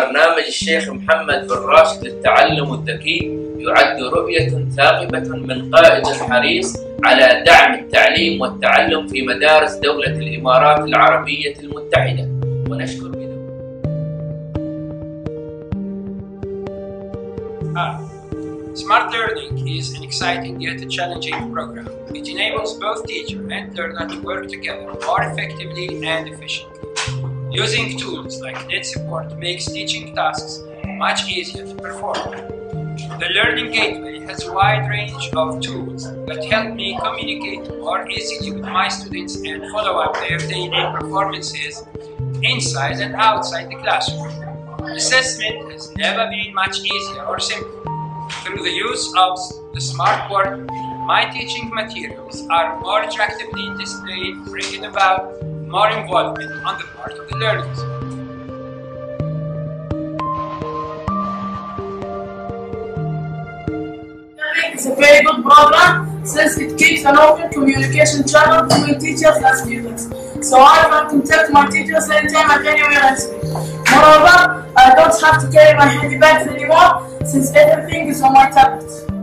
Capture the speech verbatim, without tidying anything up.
برنامج الشيخ محمد بن راشد للتعلم الذكي يعد رؤية ثاقبة من قائد حريص على دعم التعليم والتعلم في مدارس دولة الإمارات العربية المتحدة، ونشكر بذلك. Ah, Smart Learning is an exciting yet challenging program. It enables both teacher and learner to work together more effectively and efficiently. Using tools like NetSupport makes teaching tasks much easier to perform. The Learning Gateway has a wide range of tools that help me communicate more easily with my students and follow up their daily performances inside and outside the classroom. Assessment has never been much easier or simpler. Through the use of the smart board, my teaching materials are more attractively displayed, bringing about more involvement on the part of the learners. It's a very good program since it keeps an open communication channel between teachers and students. So I can contact my teachers anytime and anywhere I see. Moreover, I don't have to carry my handy bags anymore since everything is on my tablet.